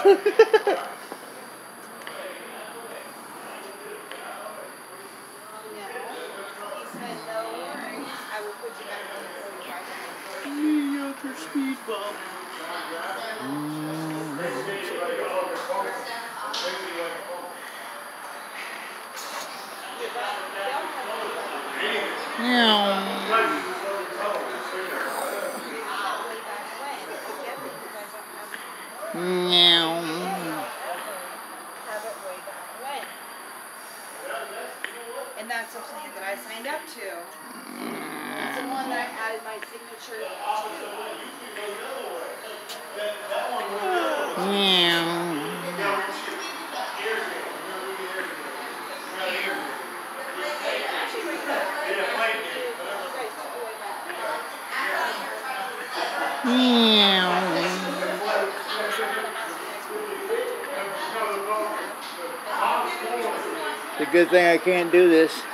You got your speed bump. And that's the plan that I signed up to. It's the one that I added my signature to. It's a good thing I can't do this.